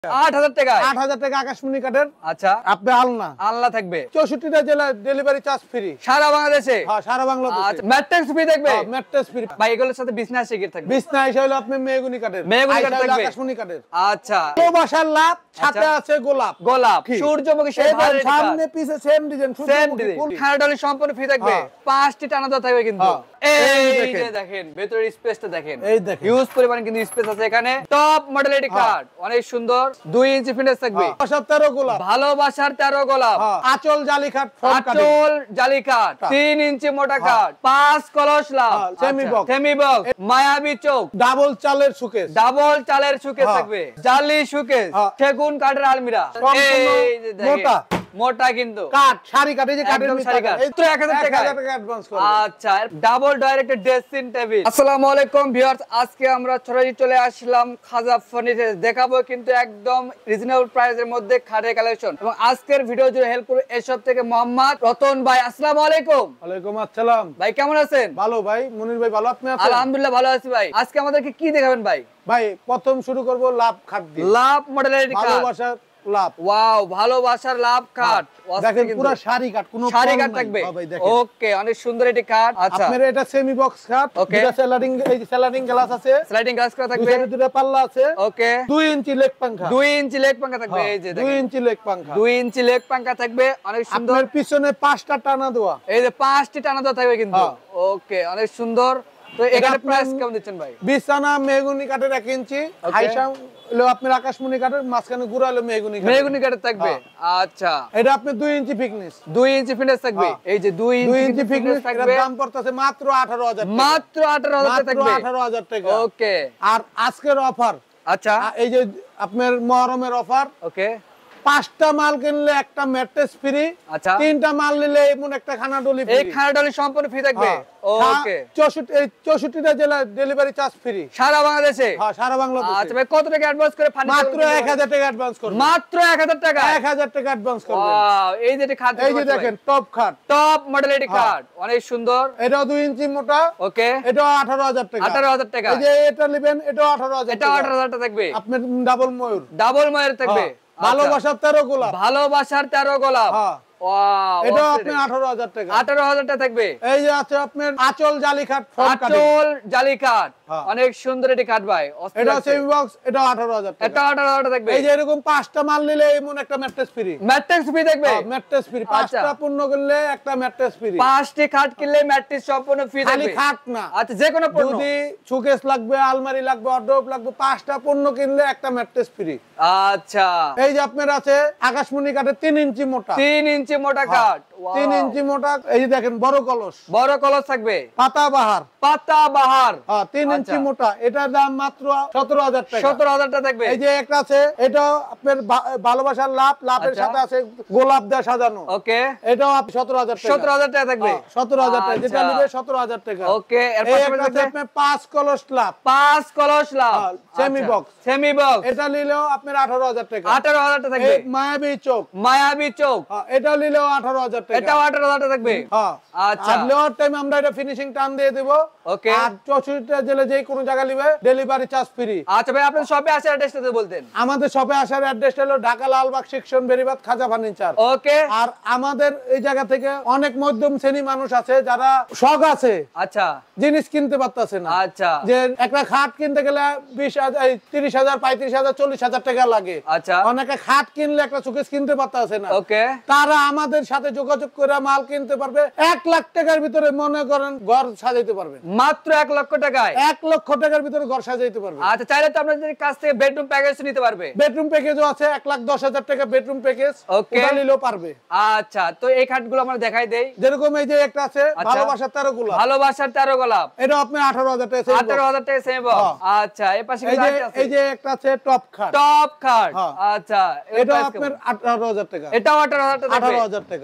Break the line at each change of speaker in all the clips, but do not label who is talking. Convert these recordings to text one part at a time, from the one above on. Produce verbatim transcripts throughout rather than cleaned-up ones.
আট হাজার টাকা
আট হাজার টাকা আকাশমণি কাঠের।
আচ্ছা,
আপনি আলনা
আল্লাহ থাকবে
চৌষট্টিটা জেলায় ডেলিভারি চার্জ ফ্রি
সারা বাংলাদেশে।
হ্যাঁ, সারা বাংলাদেশে।
আচ্ছা, ম্যাট্রিক্স ফ্রি থাকবে,
ম্যাট্রেস ফ্রি।
ভাই এগুলোর সাথে বিজনেস শিখে থাকবে।
বিছনা এসে হলো আপনি মেহগনি কাঠের,
মেহগনি কাঠ
আইসা হলো
থাকবে।
আকাশমণি কাঠের।
আচ্ছা,
ভালোবাসার লাভ, সাথে আছে গোলাপ।
গোলাপ,
কি?
সূর্যমুখী সেই
এই
ভালো রেডি
সামনে পিছে সেম ডিজাইন,
সেম
সূর্যমুখী
ডিজাইন,
ফুল।
খানাডলি সম্পূর্ণ ফ্রি থাকবে।
হ্যাঁ।
পাঁচটি টানা দেওয়া থাকবে কিন্তু।
হ্যাঁ।
এই
এই
যে
দেখেন।
দেখেন ভেতরের স্পেসটা দেখেন,
এই দেখেন।
হিউজ পরিমাণে কিন্তু স্পেস আছে এখানে। টপ মডেল এটি
হ্যাঁ।
কাঠ, অনেক সুন্দর, দুই ইঞ্চি ফিনিশ থাকবে।
ভালোবাসার তেরো গোলাপ।
ভালোবাসার তেরো গোলাপ,
হ্যাঁ। আঁচল জালি কাঠ, ফোম কাঠের।
আঁচল জালি কাঠ, তিন ইঞ্চি মোটা কাঠ, পাঁচ কলস লাভ,
হ্যাঁ, সেমি বক্স।
সেমি বক্স, মায়াবী চোখ,
ডাবল চালের সুকেস।
ডাবল চালের সুকেস
হ্যাঁ।
থাকবে, জালি সুকেস,
হ্যাঁ।
সেগুন কাঠের আলমিরা।
সম্পূর্ণ
এই যে দেখেন,
মোটা।
মোটা কিন্তু
কাঠ, সারি কাঠ, এই যে কাঠের
একদম
নিচে
সারি কাঠ।
এই
তো এক হাজার টাকা।
এক হাজার টাকা অ্যাডভান্স করবেন।
আচ্ছা, ডাবল ডাইরেক্টেড ড্রেসিং টেবিল। আসসালামু আলাইকুম ভিউয়ার্স, আজকে আমরা সরাসরি চলে আসলাম খাজা ফার্নিচার, দেখাবো কিন্তু একদম রিজনেবল প্রাইসের মধ্যে খাটের কালেকশন। এবং আজকের ভিডিও জুড়ে হেল্প করবে এসব থেকে মোহাম্মদ রতন ভাই। আসসালামু আলাইকুম।
ওয়ালাইকুম আসসালাম।
ভাই কেমন আছেন?
ভালো ভাই, মনির ভাই ভালো, আপনি আছেন?
আলহামদুলিল্লাহ ভালো আছি ভাই। আজকে আমাদেরকে কি দেখাবেন ভাই?
ভাই প্রথম শুরু করব লাভ খাট দিয়ে।
লাভ মডেলের কাঠ,
ভালোবাসার লাভ।
ওয়াও, ভালোবাসার লাভ কাঠ।
দেখেন পুরো সারি কাঠ, কোনো
সারি
ফল
কাঠ
নাই।
থাকবে।
হ্যাঁ ভাই দেখেন।
ওকে, অনেক সুন্দর এটি কাঠ। আচ্ছা,
আপনার এটা সেমি বক্স কাঠ,
Okay.
দুটো স্যালাডিং, এই যে স্যালাডিং গ্লাস আছে,
স্লাইডিং গ্লাস করা থাকবে।
দুটো দুটো পাল্লা আছে,
ওকে,
দুই ইঞ্চি লেগ পাঙ্খা।
দুই ইঞ্চি লেগ পাঙ্খা থাকবে।
হ্যাঁ,
এই যে
দুই
দেখেন,
ইঞ্চি লেগ পাঙ্খা।
দুই ইঞ্চি লেগ পাঙ্খা থাকবে, অনেক সুন্দর।
আপনার পিছনে পাঁচটা টানা দেওয়া।
এই যে পাঁচটি টানা দেওয়া থাকবে কিন্তু।
হ্যাঁ।
ওকে, অনেক সুন্দর। তো
এটা
এখানে
আপনার
প্রাইস কেমন দিচ্ছেন ভাই?
বিছানা মেহগনি কাঠের এক ইঞ্চি,
Okay.
হাইসা হলো আপনার আকাশমণি কাঠের, মাঝখানে গুড়া হলো মেহগনি কাঠের।
মেহগনি কাঠের থাকবে। আচ্ছা,
এটা আপনার দুই ইঞ্চি থিকনেস।
দুই ইঞ্চি ফিনিশ থাকবে।
হ্যাঁ।
এই যে দুই
দুই
ইঞ্চি
ইঞ্চি
ফিনিশ
থিকনেস, এর
থাকবে,
দাম পড়তেছে মাত্র আঠারো হাজার টাকা।
মাত্র আঠারো হাজার
মাত্র
থাকবে।
আঠারো হাজার টাকা।
ওকে,
আর আজকের অফার,
আচ্ছা,
এই যে আপনার মহরমের অফার,
ওকে,
পাঁচটা মাল কিনলে একটা ম্যাট্রেস ফ্রি,
আচ্ছা,
তিনটা মাল নিলে এমন একটা খানা ডলি
এই
ফ্রি।
খানাডলি সম্পূর্ণ ফ্রি থাকবে। ওকে,
চৌষট্টি এই চৌষট্টিটা জেলায় ডেলিভারি চার্জ ফ্রি
সারা বাংলাদেশে।
হ্যাঁ, সারা
আচ্ছা
বাংলাদেশে।
ভাই, কত টাকা অ্যাডভান্স করে ফার্নিচার?
মাত্র এক হাজার টাকা অ্যাডভান্স করবেন।
মাত্র এক হাজার টাকা।
এক হাজার টাকা অ্যাডভান্স করবেন।
ওয়াও, এই যে খাট,
এই যে দেখেন টপ খাট,
টপ মডেল এটি
হ্যাঁ।
কাঠ, অনেক সুন্দর।
এটাও দুই ইঞ্চি মোটা,
ওকে,
এটাও আঠারো হাজার টাকা।
আঠারো হাজার টাকা।
এই যে এটা নেবেন, এটাও আঠারো হাজার
এটা
টাকা।
আঠারো হাজার টাকা থাকবে।
আপনার ডাবল ময়ূর,
ডাবল মায়ের থাকবে।
হ্যাঁ। ভালোবাসার তেরো গোলাপ।
আচ্ছা, ভালোবাসার তেরো গোলাপ।
হ্যাঁ।
ওয়াও,
এটাও আপনার আঠারো হাজার টাকা।
আঠারো হাজার টাকা থাকবে।
এই যে আছে আপনার আঁচল জালি কাঠ, ফোম কাঠের।
আঁচল জালি কাঠ,
হ্যাঁ।
অনেক সুন্দর এটি কাঠ ভাই। অস্থির
এটা
লাগছে।
সেমি বক্স, এটাও আঠারো হাজার টাকা।
এটা আঠারো হাজার টাকা থাকবে।
এই যে এরকম পাঁচটা মাল নিলে এমন একটা ম্যাট্রেস ফ্রি।
ম্যাট্রিক্স ফ্রি থাকবে।
ম্যাট্রেস ফ্রি,
আচ্ছা।
পাঁচটা পূর্ণ করলে একটা ম্যাট্রেস ফ্রি।
পাঁচটি খাট কিনলে ম্যাট্রিক্স সম্পূর্ণ ফ্রি
খালি
থাকবে।
খাট না,
আচ্ছা, যে কোনো পণ্য।
যদি শোকেস লাগবে, আলমারি লাগবে, ওয়ারড্রোব লাগবে, পাঁচটা পণ্য কিনলে একটা ম্যাট্রেস ফ্রি।
আচ্ছা,
এই যে আপনার আছে আকাশমণি কাঠের তিন ইঞ্চি মোটা,
তিন ইঞ্চি মোটা কাঠ। ওয়াও।
তিন ইঞ্চি মোটা। এই যে দেখেন বড় কলস,
বড় কলস থাকবে,
পাতা বাহার,
পাতা বাহার,
হ্যাঁ, তিন
আচ্ছা।
ইঞ্চি মোটা। এটার দাম মাত্র সতেরো হাজার টাকা।
সতেরো হাজার টাকা থাকবে।
এই যে একটা আছে, এটা আপনার ভা- ভালোবাসার লাভ, লাভের
আচ্ছা।
সাথে আছে গোলাপ দিয়ে সাজানো।
ওকে,
এটাও সতেরো হাজার টাকা।
সতেরো হাজার টাকা থাকবে।
সতেরো হাজার টাকা, যেটা
আচ্ছা।
নিবে সতেরো হাজার টাকা।
ওকে, এর
এই
পাশাপাশি
একটা আছে
থাকবে
আপনার পাঁচ কলস লাভ,
পাঁচ কলস লাভ,
হ্যাঁ, semi box।
সেমি বক্স,
এটা নিলেও আপনার আঠারো হাজার টাকা।
আঠারো হাজার টাকা থাকবে।
এই মায়াবী চোখ,
মায়াবী চোখ,
হ্যাঁ, এটা নিলেও আঠারো হাজার টাকা।
এটাও আঠারো হাজার টাকা থাকবে।
হ্যাঁ।
আচ্ছা।
আর নেওয়ার টাইম আমরা এটা ফিনিশিং টান দিয়ে দেব।
ওকে।
আর চৌষট্টিটা জেলে যে কোনো জায়গা নিবে ডেলিভারি চার্জ ফ্রি।
আচ্ছা ভাই, আপনার শপে আসার অ্যাড্রেসটা বলতেন।
আমাদের শপে আসার অ্যাড্রেস হলো Dhaka Lalbagh section Beribadh Khaja furniture.
Okay,
আর আমাদের এই জায়গা থেকে অনেক মধ্যম শ্রেণী মানুষ আছে যারা শখ আছে,
আচ্ছা,
জিনিস কিনতে পারতেছে না।
আচ্ছা,
যে একটা খাট কিনতে গেলে বিশ হাজার, তিরিশ হাজার, পঁয়ত্রিশ হাজার, চল্লিশ হাজার টাকা লাগে।
আচ্ছা,
অনেকে খাট কিনলে একটা সুকেস কিনতে পারতেছে না।
ওকে,
তারা আমাদের সাথে যোগাযোগ করে মাল কিনতে পারবে। এক লাখ টাকার ভিতরে মনে করেন ঘর সাজাইতে পারবে,
মাত্র এক লক্ষ টাকায়।
এক লক্ষ টাকার ভিতরে ঘর সাজাইতে পারবে।
আচ্ছা, চাইলে তো আপনাদের কাছ থেকে বেডরুম প্যাকেজ নিতে পারবে।
বেডরুম প্যাকেজও আছে, এক লাখ দশ হাজার টাকা বেডরুম প্যাকেজ,
ওকে।
ওটা নিলেও পারবে।
আচ্ছা, তো এই খাটগুলো আমরা দেখাই দেই।
যেরকম এই যে একটা আছে
আচ্ছা।
ভালোবাসার তেরো গোলাপ,
ভালোবাসার তেরো গোলাপ,
এটা আপনি আঠারো হাজার টাকা same
আঠারো
box।
হাজার টাকা সেম বক্স।
হ্যাঁ।
আচ্ছা, এই পাশে
এই
কি
যে
লাইট আছে?
এই যে একটা আছে টপ খাট,
টপ খাট।
হ্যাঁ।
আচ্ছা, এর
এটা
price
আপনার
কেমন?
আঠারো হাজার টাকা।
এটাও আঠারো হাজার টাকা থাকবে।
আঠারো হাজার টাকা।
আচ্ছা,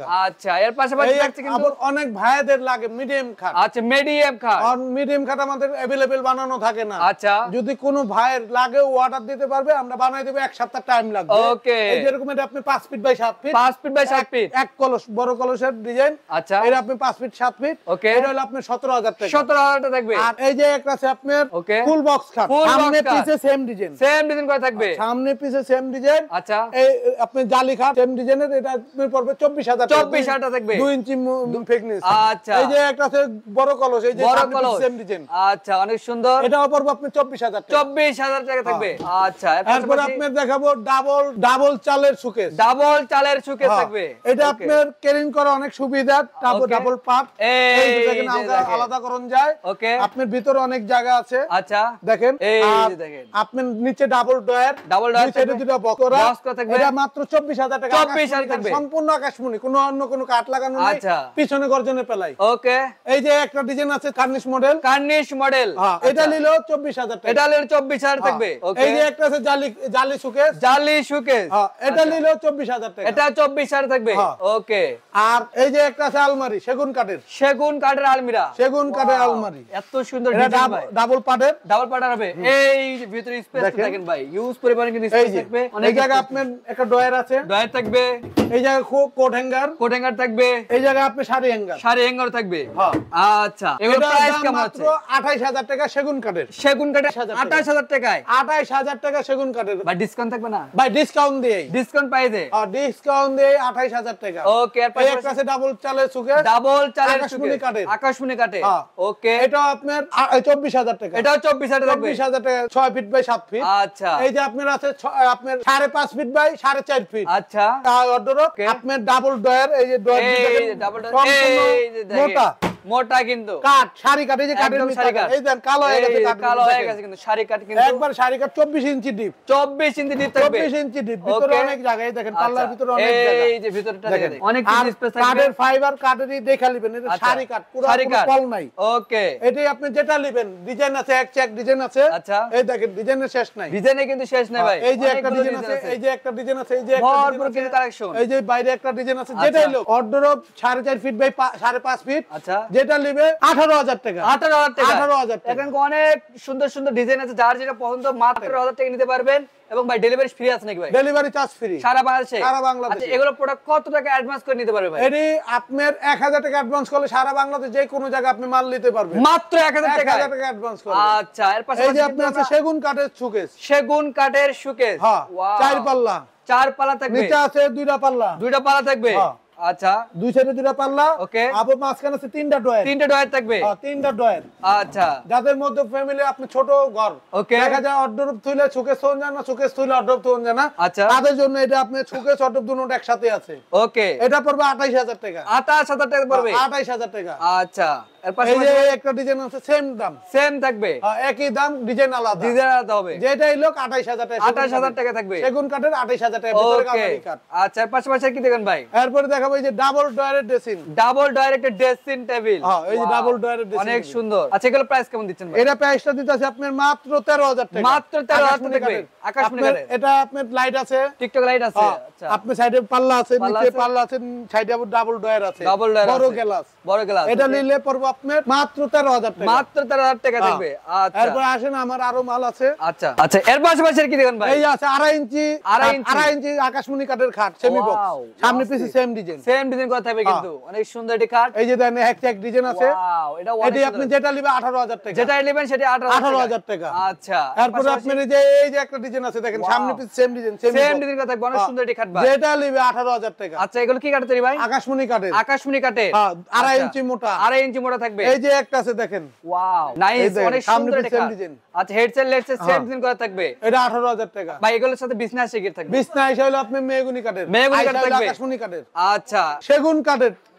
আচ্ছা এর পাশাপাশি থাকছে কিন্তু
আবার অনেক ভাইদের লাগে মিডিয়াম খাট।
আচ্ছা মিডিয়াম খাট,
আর মিডিয়াম খাট আমাদের अवेलेबल বানানো থাকে না।
আচ্ছা
যদি কোনো ভাইয়ের লাগে অর্ডার দিতে পারবে, আমরা বানাই দেব, এক সপ্তাহ টাইম লাগবে।
ওকে
এই যেরকম এটা আপনি পাঁচ ফিট বাই সাত ফিট,
পাঁচ ফিট বাই সাত ফিট,
এক কলস বড় কলসের ডিজাইন।
আচ্ছা
এটা আপনি পাঁচ ফিট সাত ফিট,
ওকে
এটা হলো আপনার সতেরো হাজার টাকা।
সতেরো হাজার টাকা থাকবে।
আর এই যে একটা আছে আপনার
ওকে
ফুল বক্স খাট,
Full box
সামনে
খাট।
পিছে সেম ডিজাইন,
সেম ডিজাইন করা থাকবে,
সামনে পিছে সেম ডিজাইন।
আচ্ছা
এই আপনি জালি খাট সেম ডিজাইনের, এটা আপনার পড়বে চব্বিশ হাজার টাকা।
চব্বিশ হাজার টাকা থাকবে,
দুই ইঞ্চি ফিটনেস।
আচ্ছা
এই যে একটা আছে বড় কলস, এই যে
বড়
সামনে
কলস,
পিছে সেম ডিজাইন।
আচ্ছা অনেক সুন্দর,
এটাও পড়বে আপনি চব্বিশ হাজার টাকা।
চব্বিশ হাজার টাকা থাকবে। আচ্ছা এর
এরপর
পাশাপাশি
আপনার দেখাবো ডাবল ডাবল চালের সুকেস।
ডাবল চালের সুকেস
হ্যাঁ,
থাকবে।
এটা
ওকে।
আপনার ক্যারিং করা অনেক সুবিধা, ডাবল
ওকে।
Double part.
এই
যে দেখেন
যে
আলাদা
দেখেন।
আলাদা করণ যায়।
ওকে
আপনার ভিতরে অনেক জায়গা আছে,
আচ্ছা
দেখেন।
এই
আর
যে দেখেন
আপনার নিচে ডাবল ডয়ার,
ডাবল ডয়ার
দুই সাইডে
থাকবে,
দুটো বক্স করা।
বক্স করা থাকবে।
এটা মাত্র চব্বিশ হাজার টাকা।
চব্বিশ হাজার
আকাশমণি
থাকবে।
সম্পূর্ণ আকাশমণি, কোনো অন্য কোনো কাঠ লাগানো নাই।
আচ্ছা।
পিছনে গর্জনে পেলাই।
ওকে
এই যে একটা ডিজাইন আছে কার্নিশ মডেল,
কার্নিশ মডেল,
হ্যাঁ, এটা নিলো চব্বিশ হাজার টাকা।
এটা হলো চব্বিশ হাজার থাকবে। ওকে
এই যে একটা আছে জালি জালি সুকেস,
জালি সুকেস,
হ্যাঁ, এটা
আচ্ছা।
নিলো চব্বিশ হাজার টাকা।
এটা চব্বিশ হাজার থাকবে।
হ্যাঁ।
ওকে
আর এই যে একটা আছে আলমারি সেগুন কাঠের,
সেগুন কাঠের আলমিরা,
সেগুন কাঠের
Wow,
আলমারি,
এত সুন্দর
এটা
ডিজাইন ভাই।
ডাবল পাটের।
ডাবল পার্টার হবে। এই যে ভিতরে স্পেস
দেখেন।
দেখেন ভাই, ইউজ পরিমাণে কিন্তু
এই
স্পেস
যে
থাকবে।
এই জায়গায় আপনার একটা ডয়ার আছে,
ডয়ার থাকবে,
এই জায়গায় কোট হ্যাঙ্গার,
কোট হ্যাঙ্গার থাকবে,
এই জায়গায় আপনি শাড়ি হ্যাঙ্গার।
শাড়ি হ্যাঙ্গার থাকবে।
হ্যাঁ।
আচ্ছা এগুলোর
এটার
প্রাইস
দাম
কেমন
মাত্র
আছে?
আঠাইশ হাজার টাকা সেগুন কাঠের।
সেগুন কাঠের
আঠাইশ হাজার টাকা।
আঠাশ হাজার টাকায়।
আঠাইশ হাজার টাকা সেগুন কাঠের
ভাই ডিসকাউন্ট থাকবে না?
ভাই, ডিসকাউন্ট দিয়ে
ডিসকাউন্ট পাইছে।
আর ডিসকাউন্ট দিয়ে আঠাইশ হাজার টাকা।
ওকে এর
এই একটা
পাশাপাশি
আছে ডাবল চালের সুকেস,
ডাবল চালের
আকাশমণি
সুকেস,
কাঠের।
আকাশমণি কাঠে।
হ্যাঁ।
ওকে
এটা আপনার চব্বিশ হাজার টাকা।
এটাও চব্বিশ হাজার থাকবে।
চব্বিশ হাজার টাকা, ছয় ফিট বাই সাত ফিট।
আচ্ছা
এই যে আপনার আছে ছ- আপনার সাড়ে পাঁচ ফিট বাই সাড়ে চার ফিট।
আচ্ছা
অর্ডার
Okay.
আপনার ডাবল ডয়ার, এই যে ডয়ার
এই যে ডাবল এই যে দেখেন,
মোটা
মোটা কিন্তু
কাঠ, শাড়ি কাঠ, এই যে কাঠের
একদম
মিতা
শাড়ি
কাঠ।
কাঠ।
এই দেন কালো হয়ে
এই
গেছে
যে
কাঠ,
কালো হয়ে
দেখেন।
গেছে কিন্তু শাড়ি কাট কিন্তু
একবার শাড়ি কাঠ চব্বিশ ইঞ্চি ডিপ,
চব্বিশ ইঞ্চি ডিপ থাকবে।
চব্বিশ ইঞ্চি ডিপ, ভিতরে
Okay.
অনেক জায়গা, এই দেখেন
আচ্ছা,
পাল্লার ভিতরে অনেক জায়গা।
এই যে ভিতরটা
দেখেন।
দেখেন অনেক
আর
স্পেস থাকবে।
কাঠের ফাইবার কাঠেরই দেখা নেবেন, এটা
আচ্ছা,
শাড়ি কাঠ, পুরো
শাড়ি
কোনো
কাঠ।
কল নাই।
ওকে
এটাই আপনি যেটা নেবেন, ডিজাইন আছে এক চেক ডিজাইন আছে।
আচ্ছা।
এই দেখেন ডিজাইনের শেষ নাই।
ডিজাইনে কিন্তু শেষ নাই ভাই।
এই যে একটা
অনেকগুলো
ডিজাইন আছে,
design
এই যে একটা ডিজাইন আছে, এই যে একটা
ভরপুর
ডিজাইন
কিন্তু
আছে,
কালেকশন।
এই যে বাইরে একটা ডিজাইন আছে,
আচ্ছা।
যেটাই লোক অর্ডার সাড়ে চার ফিট বাই সাড়ে পাঁচ ফিট,
আচ্ছা
যেটা নেবে আঠারো হাজার টাকা।
আঠারো হাজার টাকা।
আঠারো হাজার টাকা।
এখানে অনেক সুন্দর সুন্দর ডিজাইন আছে, যার যেটা পছন্দ মাত্র আঠারো হাজার টাকা নিতে পারবেন। এবং ভাই ডেলিভারি ফ্রি আছে নাকি ভাই?
ডেলিভারি চার্জ ফ্রি
সারা বাংলাদেশে?
সারা বাংলাদেশে।
আচ্ছা এগুলো প্রোডাক্ট কত টাকা অ্যাডভান্স করে নিতে পারবে ভাই?
এটি আপনার এক হাজার টাকা অ্যাডভান্স করলে সারা বাংলাদেশ যে কোনো জায়গায় আপনি মাল নিতে পারবেন।
মাত্র এক হাজার
এক
টাকা।
হাজার টাকা অ্যাডভান্স করলে।
আচ্ছা এর
এই
পাশাপাশি
যে
কিন্তু
আপনার আছে
আমরা
সেগুন কাঠের সুকেস,
সেগুন কাঠের সুকেস।
হ্যাঁ,
Wow!
চার পাল্লা,
চার পাল্লা থাকবে,
নিচে আছে দুইটা পাল্লা,
দুইটা পাল্লা থাকবে।
হ্যাঁ।
আচ্ছা
দুই সাইডে দুইটা পাল্লা।
ওকে।
আবার মাঝখানে আছে তিনটা ডয়ার,
তিনটে ডয়ার থাকবে।
হ্যাঁ, তিনটা ডয়ার।
আচ্ছা
যাদের মধ্যে ফ্যামিলি আপনি ছোট ঘর,
ওকে।
দেখা যায় অর্ডার থুইলে সুকেস থন যায় না, সুকেস থুইলে অর্ডার থন যায় না,
আচ্ছা।
তাদের জন্য এটা আপনি সুকেস অর্ডার দুটো একসাথে আছে।
ওকে
এটা পড়বে আঠাইশ হাজার টাকা।
আঠাশ হাজার টাকা পড়বে।
আঠাইশ হাজার টাকা।
আচ্ছা এর
এই
পাশাপাশি
যে একটা ডিজাইন আছে সেম দাম,
সেম থাকবে,
হ্যাঁ, একই দাম, ডিজাইন আলাদা,
ডিজাইন আলাদা হবে।
যেটাই লোক আঠাইশ হাজার টাকা।
আঠাশ হাজার টাকা থাকবে।
সেগুন কাঠের আঠাইশ হাজার টাকা, ভিতরে
ওকে
কামারি কাঠ।
আচ্ছা এর পাশাপাশি আর কি দেখেন ভাই?
এরপরে দেখাবো এই যে ডাবল ডয়ারের dressing.
Double directed dressing table.
হ্যাঁ, এই যে ডাবল ডয়ারের ড্রেসিং
অনেক সুন্দর। আচ্ছা এগুলো প্রাইস কেমন দিচ্ছেন ভাই?
এটা প্রাইসটা দিতেছে আপনার মাত্র তেরো হাজার টাকা।
মাত্র তেরো হাজার
আকাশমণি
টাকা
কাঠের।
আকাশমণি
আপনার
কাঠের।
এটা আপনার লাইট আছে,
টিকটক লাইট আছে।
হ্যাঁ,
আচ্ছা
আপনি সাইডে পাল্লা আছে,
পাল্লা
নিচে
আছে।
পাল্লা আছে, সাইডে আবার ডাবল ডয়ার আছে,
ডাবল ডয়ার
বড়
আছে।
গ্লাস।
বড় গ্লাস।
এটা নিলে পড়বে আপনার মাত্র তেরো হাজার টাকা।
মাত্র তেরো হাজার টাকা থাকবে। আচ্ছা
এরপর আসেন আমার আরো মাল আছে।
আচ্ছা আচ্ছা এর পাশাপাশি আর কি দেখেন ভাই?
এই আছে আড়াই ইঞ্চি,
আড়াই ইঞ্চি।
আড়াই ইঞ্চি আকাশমণি কাঠের খাট, সেমি বক্স,
Wow,
সামনে
wow,
পিছে
sick.
Same design.
Same design করা থাকবে কিন্তু অনেক সুন্দর এটি কাট।
এই যে দেন এক চেক ডিজাইন আছে।
ওয়াও এটা
এটি
অনেক
আপনি
সুন্দর।
যেটা নেবেন আঠারো হাজার টাকা।
যেটা নেবেন সেটা
আঠারো হাজার টাকা।
আচ্ছা
তারপরে আপনার এই যে এই যে একটা ডিজাইন আছে দেখেন,
Wow.
সামনে পিছে সেম ডিজাইন,
সেম ডিজাইন করা থাকবে অনেক সুন্দর এটি কাট ভাই।
যেটা নেবে আঠারো হাজার টাকা।
আচ্ছা এগুলো কি কাটে তৈরি ভাই?
আকাশমণি কাঠের,
আকাশমণি কাটে।
হ্যাঁ, আড়াই
আচ্ছা,
ইঞ্চি মোটা।
আড়াই ইঞ্চি মোটা থাকবে।
এই যে একটা আছে দেখেন,
ওয়াও
এই
নাইস
দেখেন,
অনেক
সামনে
সুন্দর
পিছে
এটি
same
কাট।
design।
আচ্ছা হেডসেট লেটস সেম
হ্যাঁ।
ডিজাইন করা থাকবে।
এটা আঠারো হাজার টাকা।
ভাই এগুলোর সাথে বিছনা শিগগির থাকবে।
বিছনা এসে হলো আপনি মেহগুনি কাঠের,
মেহগনি কাঠ
আইসা হলো
থাকবে।
আকাশমণি কাঠের,
আচ্ছা
সেগুন কাঠের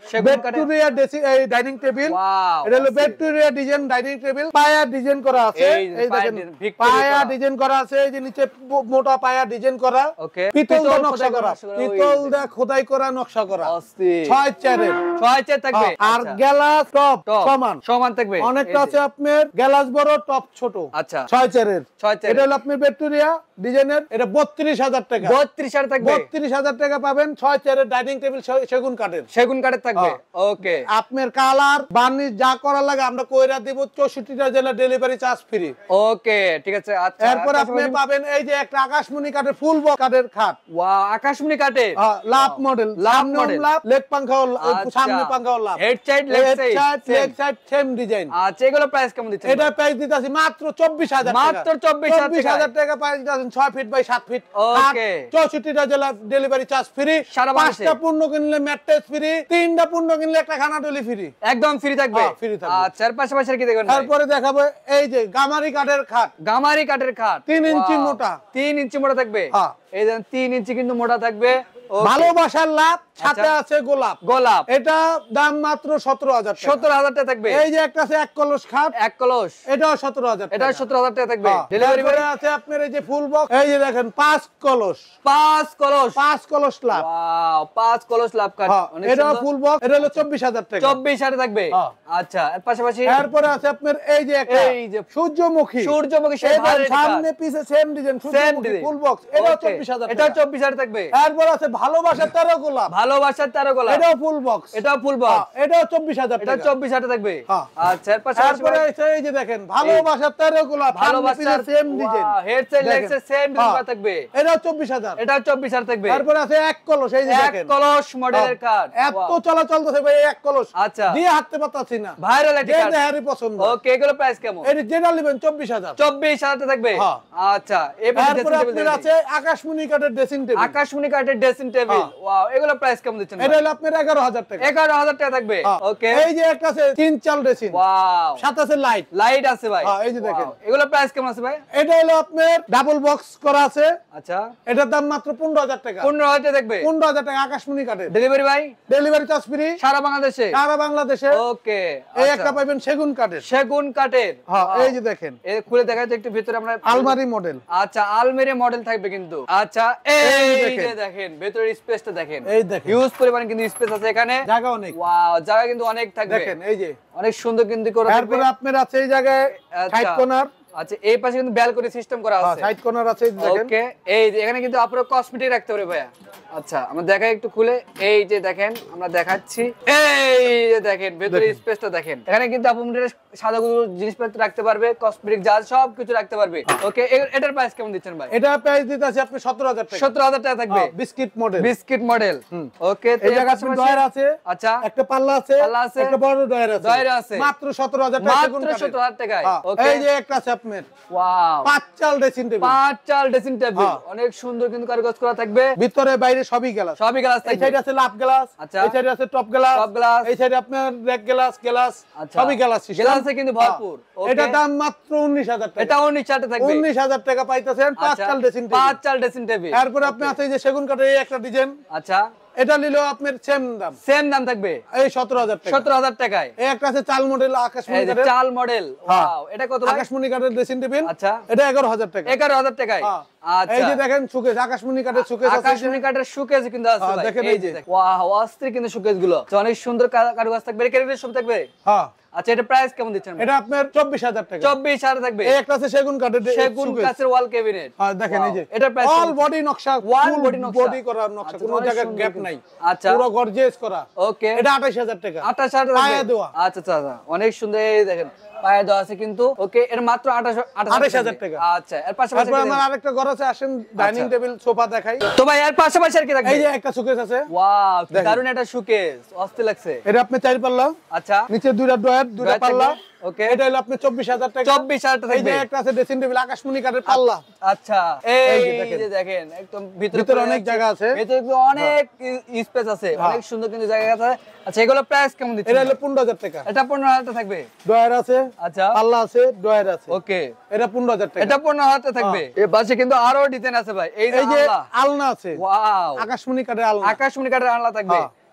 ভিক্টোরিয়া ডাইনিং টেবিল, এটা হলো ভিক্টোরিয়া ডিজাইন ডাইনিং টেবিল, পায়া ডিজাইন করা আছে, এই দেখেন পায়া ডিজাইন করা আছে, এই যে নিচে মোটা পায়া ডিজাইন করা, পিতল দিয়ে নকশা করা, পিতল দিয়ে খোদাই করা নকশা করা, ছয় চারের
ছয় চার থাকবে।
আর গ্লাস টপ সমান
সমান থাকবে,
অনেকটা আছে আপনার গ্লাস বড় টপ ছোট।
আচ্ছা
ছয় চারের
ছয় চার,
এটা হলো আপনার ভিক্টোরিয়া ডিজাইনের, এটা বত্রিশ হাজার টাকা,
বত্রিশ হাজার থাকবে,
বত্রিশ হাজার টাকা পাবেন। ছয় চেয়ারের ডাইনিং টেবিল সেগুন কাঠের,
সেগুন কাঠের থাকবে। ওকে,
আপনার কালার বার্নিশ যা করা লাগে আমরা কইরা দিব, চৌষট্টিটা জেলা ডেলিভারি চার্জ ফ্রি।
ওকে ঠিক আছে। আচ্ছা,
এরপর আপনি পাবেন এই যে একটা আকাশমণি কাঠের ফুল বক্স কাঠের খাট।
ওয়াও, আকাশমণি কাঠের
love model,
love model,
love leg পাঙ্খাও, সামনে পাঙ্খাও love,
head side leg side
leg side same design.
আচ্ছা, এগুলো প্রাইস কেমন দিচ্ছেন?
এটা প্রাইস দিতাছি মাত্র চব্বিশ হাজার টাকা,
মাত্র চব্বিশ
হাজার টাকা প্রাইস দিতাছেন। ছয় ফিট বাই সাত ফিট,
ওকে,
চৌষট্টিটা জেলা ডেলিভারি চার্জ ফ্রি, পাঁচটা পূর্ণ কিনলে ম্যাট্রেস ফ্রি, তিনটা পূর্ণ কিনলে একটা খানাটুলি ফ্রি,
একদম ফ্রি থাকবে।
ফ্রি থাকবে।
আচ্ছা, এর পাশাপাশি কি দেখবেন?
তারপরে দেখাবো এই যে গামারি কাঠের খাট,
গামারি কাঠের খাট
তিন ইঞ্চি মোটা,
তিন ইঞ্চি মোটা থাকবে। এই দেখেন তিন ইঞ্চি কিন্তু মোটা থাকবে।
ভালোবাসার লাভ, সাথে আছে গোলাপ,
গোলাপ,
এটা দাম মাত্র সতেরো হাজার,
সতেরো হাজার টাকা থাকবে।
এই যে একটা আছে এক কলস খাট,
এক কলস,
এটাও সতেরো হাজার,
এটাও সতেরো হাজার টাকা থাকবে।
ডেলিভারি করে আছে আপনার এই যে ফুল বক্স, এই যে দেখেন পাঁচ কলস,
পাঁচ কলস,
পাঁচ কলস লাভ,
ওয়াও, পাঁচ কলস লাভ কাঠ,
এটাও ফুল বক্স, এটা হলো চব্বিশ হাজার টাকা,
চব্বিশ হাজার থাকবে। আচ্ছা, এর পাশাপাশি
এরপরে আছে আপনার এই যে একটা
এই যে
সূর্যমুখী,
সূর্যমুখী
সামনে পিছে সেম ডিজাইন, সূর্যমুখী ফুল বক্স, এটাও চব্বিশ হাজার,
এটাও চব্বিশ হাজার থাকবে।
এরপর আছে ভালোবাসার তেরো গোলাপ,
ভালোবাসার তেরো গোলাপ,
এটাও ফুল বক্স,
এটাও ফুল বক্স,
এটাও চব্বিশ হাজার,
এটাও চব্বিশ হাজার থাকবে। আচ্ছা, এর পাশাপাশি
এই যে দেখেন ভালোবাসার তেরো গোলাপ,
ভালোবাসার
same design,
head side leg side same design থাকবে,
এটাও চব্বিশ হাজার,
এটাও চব্বিশ হাজার থাকবে।
তারপর আছে এক কলস, এই যে দেখেন
এক কলস মডেলের কাঠ,
এত চলাচল করছে ভাই এক কলস।
আচ্ছা,
দিয়ে হাঁটতে পারতাছি না,
ভাইরাল একটা কাঠ,
দেহারি পছন্দ।
ওকে, এগুলো প্রাইস কেমন?
এই যেটা নেবেন চব্বিশ হাজার,
চব্বিশ হাজার থাকবে। আচ্ছা,
এরপর আপনার আছে আকাশমণি কাঠের ড্রেসিং টেবিল,
আকাশমণি কাঠের ড্রেসিং টেবিল, ওয়াও, এগুলো প্রাইস কেমন দিচ্ছেন?
এটা হলো আপনার এগারো হাজার টাকা,
এগারো হাজার টাকা থাকবে। ওকে,
এই যে একটা আছে তিন চাল ড্রেসিং,
ওয়াও,
সাথে আছে লাইট,
লাইট আছে ভাই,
এই যে দেখেন
এগুলো প্রাইস কেমন আছে ভাই?
এটা হলো আপনার ডাবল বক্স করা আছে।
আচ্ছা,
এটার দাম মাত্র পনেরো হাজার টাকা,
পনেরো হাজার টাকা থাকবে,
পনেরো হাজার টাকা আকাশমণি কাঠের,
ডেলিভারি ভাই
ডেলিভারি চার্জ ফ্রি
সারা বাংলাদেশে,
সারা বাংলাদেশে।
ওকে,
এই একটা পাবেন সেগুন কাঠের,
সেগুন কাঠের,
হ্যাঁ এই যে দেখেন,
এই খুলে দেখা যাচ্ছে একটু ভিতরে আমরা
আলমারি মডেল।
আচ্ছা, আলমারি মডেল থাকবে কিন্তু। আচ্ছা, এই যে দেখেন ভেতরের স্পেসটা দেখেন,
এই দেখেন
হিউজ পরিমাণ কিন্তু স্পেস আছে এখানে,
জায়গা অনেক,
ওয়াও, জায়গা কিন্তু অনেক থাকবে।
দেখেন এই যে
অনেক সুন্দর কিন্তু করে থাকবে।
তারপরে আপনার আছে এই জায়গায় সাইড কর্নার,
আচ্ছা, এই পাশে কিন্তু ব্যালকনি সিস্টেম করা আছে,
সাইড কর্নার আছে দেখেন।
ওকে, এই যে এখানে কিন্তু আপনারা কসমেটিক রাখতে পারে ভাইয়া। আচ্ছা, আমরা দেখাই একটু খুলে, এই যে দেখেন আমরা দেখাচ্ছি, এই যে দেখেন ভেতরে স্পেসটা দেখেন, এখানে কিন্তু আপনারা সাদা জিনিসপত্র রাখতে পারবে, কসমেটিক জাল সব কিছু রাখতে পারবে। ওকে, এটার প্রাইস কেমন দিচ্ছেন ভাই?
এটা প্রাইস দিতেছি আপনি সতেরো হাজার টাকা,
সতেরো হাজার টাকা থাকবে,
biscuit model,
biscuit model. Okay,
এই জায়গা আছে ডয়ার আছে,
আচ্ছা,
একটা পাল্লা আছে,
পাল্লা আছে,
একটা বড় ডয়ার আছে,
ডয়ার আছে,
মাত্র সতেরো হাজার টাকা,
মাত্র সতেরো হাজার টাকায়। ওকে,
এই যে একটা আছে আপনার,
ওয়াও,
পাঁচ চাল ড্রেসিং টেবিল,
পাঁচ চাল ড্রেসিং টেবিল, অনেক সুন্দর কিন্তু কারুকাজ করা থাকবে,
ভিতরে বাইরে সবই গ্লাস,
সবই গ্লাস থাকবে।
এই সাইডে আছে লাভ গ্লাস,
আচ্ছা,
এই সাইডে আছে টপ গ্লাস,
টপ গ্লাস,
এই সাইডে আপনার রেক গ্লাস, গ্লাস সবই গ্লাস সিস্টেম,
গ্লাসে কিন্তু ভরপুর। ওকে,
এটা দাম মাত্র উনিশ হাজার টাকা,
এটা উনিশ হাজার টাকা থাকবে,
উনিশ হাজার টাকা পাইতেছেন পাঁচ চাল ড্রেসিং টেবিল,
পাঁচ চাল ড্রেসিং টেবিল।
এরপর আপনি আছে এই যে সেগুন কাঠের এই একটা ডিজাইন,
আচ্ছা,
এটা নিলেও আপনার সেম দাম,
সেম দাম থাকবে,
এই সতেরো হাজার টাকা,
সতেরো হাজার টাকায়।
এই একটা আছে চাল মডেল আকাশমণি
এই যে
কাঠের,
চাল মডেল, ওয়াও, এটা কত ভাই?
আকাশমণি কাঠের ড্রেসিং টেবিল,
আচ্ছা,
এটা এগারো হাজার টাকা,
এগারো হাজার টাকায়। আচ্ছা,
এই যে দেখেন সুকেস, আকাশমণি কাঠের সুকেস আছে,
আকাশমণি কাঠের শোকেস কিন্তু আছে ভাই,
দেখেন
এই যে ওয়াও, অস্থির কিন্তু শোকেস গুলো, অনেক সুন্দর কারুকাজ থাকবে, ক্যারেক্টার সব থাকবে।
হ্যাঁ,
আচ্ছা, এটা প্রাইস কেমন দিচ্ছেন?
এটা আপনার চব্বিশ হাজার টাকা,
চব্বিশ হাজার থাকবে।
এই একটা আছে সেগুন কাঠের,
সেগুন কাঠের ওয়াল ক্যাবিনেট,
হ্যাঁ দেখেন এই যে
এটা প্রাইস
অল বডি নকশা,
ওয়াল বডি নকশা,
বডি করা নকশা, কোনো জায়গায় গ্যাপ নাই,
আচ্ছা,
পুরো গর্জিয়াস করা।
ওকে,
এটা আঠাশ হাজার টাকা,
আঠাশ হাজার
পায়া দেওয়া।
আচ্ছা আচ্ছা, অনেক সুন্দর, এই দেখেন পায়া দেওয়া আছে কিন্তু। ওকে, এর মাত্র আঠাশ হাজার
টাকা।
আচ্ছা, এর পাশাপাশি
আমার আরেকটা ঘর আছে, আসেন ডাইনিং টেবিল সোফা দেখাই
তো ভাই। এর পাশাপাশি আর কি থাকবে?
এই যে একটা শোকেস আছে,
ওয়াও, দারুণ একটা শোকেস, অস্থির লাগছে।
এটা আপনি চার পাল্লা,
আচ্ছা,
নিচে দুইটা ডয়ার, দুইটা পাল্লা।
ওকে,
এটা হলো আপনি চব্বিশ হাজার টাকা,
চব্বিশ হাজার টাকা।
এই যে একটা আছে ড্রেসিং টেবিল আকাশমণি কাঠের পাল্লা।
আচ্ছা, এই যে দেখেন একদম ভিতরে
অনেক জায়গা আছে,
ভিতরে অনেক স্পেস আছে, অনেক সুন্দর কিন্তু জায়গা আছে। আচ্ছা, এগুলো প্রাইস কেমন দিচ্ছেন?
এটা হলো পনেরো হাজার টাকা,
এটা পনেরো হাজার টাকা থাকবে,
ডয়ার আছে,
আচ্ছা,
পাল্লা আছে, ডয়ার আছে।
ওকে,
এটা পনেরো হাজার টাকা,
এটা পনেরো হাজার টাকা থাকবে। এই পাশে কিন্তু আরো ডিজাইন আছে ভাই, এই
যে আলনা আছে,
ওয়াও,
আকাশমণি কাঠের আলনা,
আকাশমণি কাঠের আলনা থাকবে।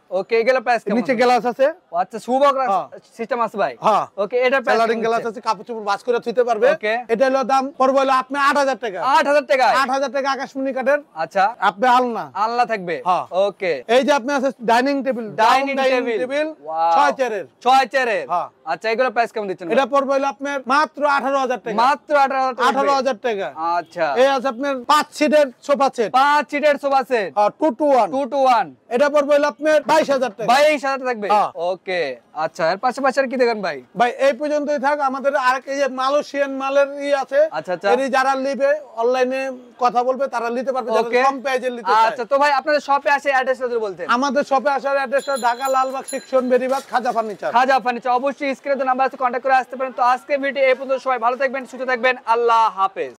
ওকে এগুলো প্রাইস কেমন?
নিচে গ্লাস আছে।
ও আচ্ছা সুবক সিস্টেম আছে ভাই।
হ্যাঁ
ওকে এটা প্রাইস
কালারিং গ্লাস আছে, কাপড় চোপড় ভাঁজ করে ধুতে পারবে।
ওকে
এটা হলো দাম পড়বে হলো আপনি আট হাজার টাকা।
আট হাজার টাকা
আট হাজার টাকা আকাশমণি কাঠের।
আচ্ছা
আপনি আলনা
আলনা থাকবে।
হ্যাঁ।
ওকে
এই যে আপনি আছে dining table,
dining table
table
wow
ছয় চেয়ারের।
ছয় চেয়ারের।
হ্যাঁ।
আচ্ছা এগুলো প্রাইস কেমন দিচ্ছেন?
এটা পড়বে হলো আপনার মাত্র আঠারো হাজার টাকা।
মাত্র আঠারো হাজার টাকা।
আঠারো হাজার টাকা।
আচ্ছা
এই আছে আপনার পাঁচ সিটের সোফা সেট,
পাঁচ সিটের sofa set
two two one.
Two two one
এটা পড়বে হলো আপনার বাইশ হাজার টাকা।
বাইশ হাজার থাকবে।
হ্যাঁ।
ওকে আচ্ছা এর পাশাপাশি আর কি দেখেন ভাই?
ভাই এই পর্যন্তই থাক। আমাদের আর এই যে মালয়েশিয়ান মালের ই আছে।
আচ্ছা আচ্ছা
এর যারা নিবে অনলাইনে কথা বলবে তারা নিতে পারবে, যারা
ওকে
কম প্রাইজে নিতে চায়।
আচ্ছা তো ভাই আপনাদের শপে আসে অ্যাড্রেসটা যদি বলতেন।
আমাদের শপে আসার অ্যাড্রেসটা Dhaka Lalbagh section Beribagh Khaja furniture.
Khaja furniture. অবশ্যই স্ক্রিনে তো নাম্বার আছে, কন্টাক্ট করে আসতে পারেন। তো আজকে ভিডিও এই পর্যন্ত, সবাই ভালো থাকবেন, সুস্থ থাকবেন, আল্লাহ হাফেজ।